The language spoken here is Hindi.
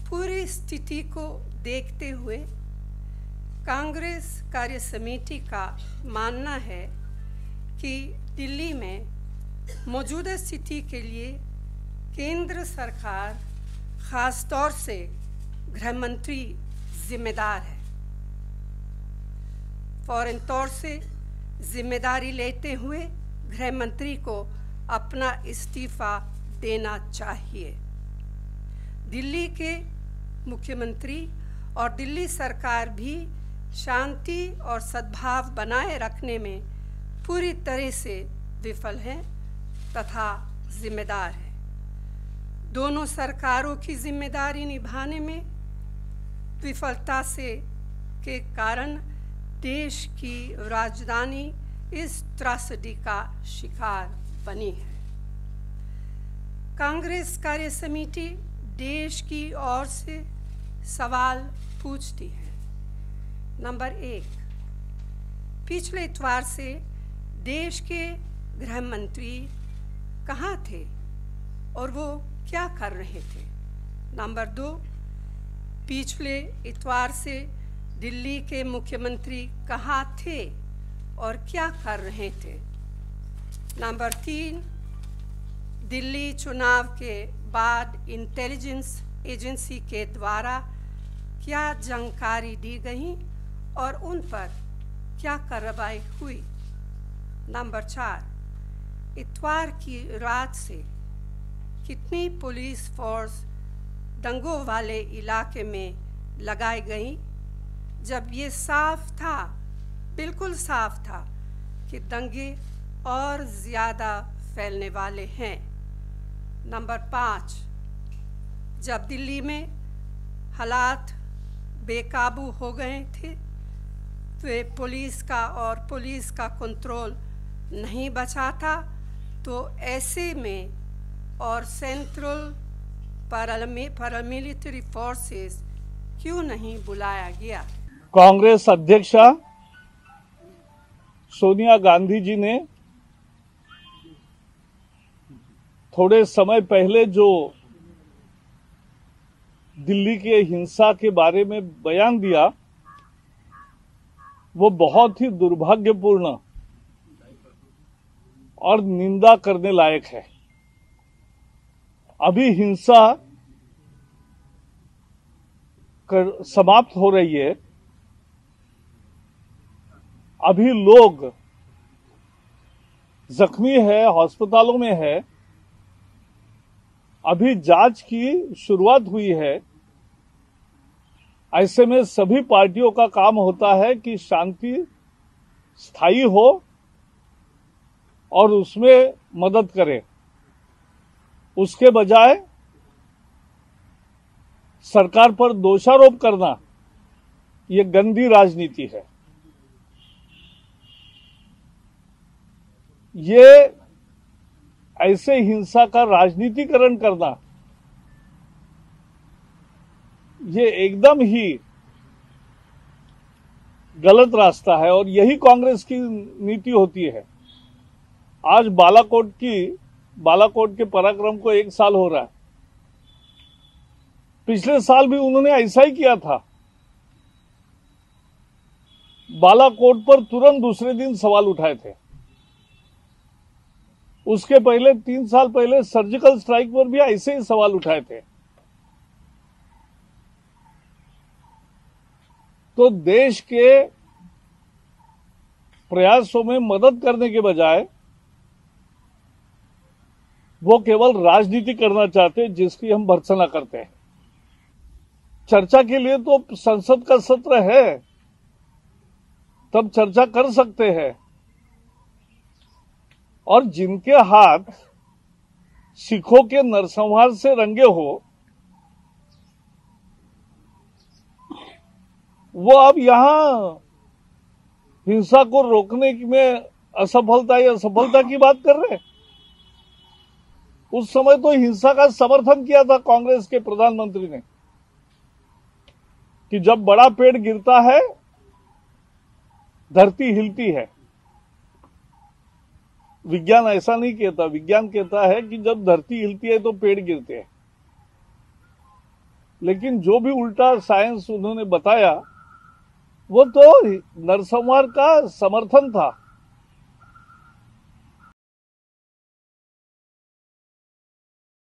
पूरी स्थिति को देखते हुए कांग्रेस कार्य समिति का मानना है कि दिल्ली में मौजूदा स्थिति के लिए केंद्र सरकार, खास तौर से गृह मंत्री जिम्मेदार है। फौरन तौर से जिम्मेदारी लेते हुए गृह मंत्री को अपना इस्तीफा देना चाहिए। दिल्ली के मुख्यमंत्री और दिल्ली सरकार भी शांति और सद्भाव बनाए रखने में पूरी तरह से विफल है तथा जिम्मेदार है। दोनों सरकारों की जिम्मेदारी निभाने में विफलता के कारण देश की राजधानी इस त्रासदी का शिकार बनी है। कांग्रेस कार्य समिति देश की ओर से सवाल पूछती है। नंबर 1, पिछले इतवार से देश के गृह मंत्री कहाँ थे और वो क्या कर रहे थे? नंबर 2, पिछले इतवार से दिल्ली के मुख्यमंत्री कहाँ थे और क्या कर रहे थे? नंबर 3, दिल्ली चुनाव के बाद इंटेलिजेंस एजेंसी के द्वारा क्या जानकारी दी गई और उन पर क्या कार्रवाई हुई? नंबर 4, इतवार की रात से कितनी पुलिस फोर्स दंगों वाले इलाके में लगाई गई, जब ये साफ था, बिल्कुल साफ था कि दंगे और ज़्यादा फैलने वाले हैं? नंबर 5, जब दिल्ली में हालात बेकाबू हो गए थे तो पुलिस का कंट्रोल नहीं बचा था, तो ऐसे में और सेंट्रल पैरामिलिट्री फोर्सेस क्यों नहीं बुलाया गया? कांग्रेस अध्यक्षा सोनिया गांधी जी ने थोड़े समय पहले जो दिल्ली के हिंसा के बारे में बयान दिया, वो बहुत ही दुर्भाग्यपूर्ण और निंदा करने लायक है। अभी हिंसा समाप्त हो रही है, अभी लोग जख्मी है, अस्पतालों में है, अभी जांच की शुरुआत हुई है। ऐसे में सभी पार्टियों का काम होता है कि शांति स्थायी हो और उसमें मदद करे। उसके बजाय सरकार पर दोषारोप करना ये गंदी राजनीति है। ये ऐसे हिंसा का राजनीतिकरण करना ये एकदम ही गलत रास्ता है और यही कांग्रेस की नीति होती है। आज बालाकोट के पराक्रम को 1 साल हो रहा है। पिछले साल भी उन्होंने ऐसा ही किया था। बालाकोट पर तुरंत दूसरे दिन सवाल उठाए थे। उसके पहले 3 साल पहले सर्जिकल स्ट्राइक पर भी ऐसे ही सवाल उठाए थे। तो देश के प्रयासों में मदद करने के बजाय वो केवल राजनीति करना चाहते हैं, जिसकी हम भर्त्सना करते हैं। चर्चा के लिए तो संसद का सत्र है, तब चर्चा कर सकते हैं। और जिनके हाथ सिखों के नरसंहार से रंगे हो, वो अब यहां हिंसा को रोकने में असफलता या सफलता की बात कर रहे हैं। उस समय तो हिंसा का समर्थन किया था कांग्रेस के प्रधानमंत्री ने कि जब बड़ा पेड़ गिरता है धरती हिलती है। विज्ञान ऐसा नहीं कहता। विज्ञान कहता है कि जब धरती हिलती है तो पेड़ गिरते हैं। लेकिन जो भी उल्टा साइंस उन्होंने बताया वो तो नरसंहार का समर्थन था।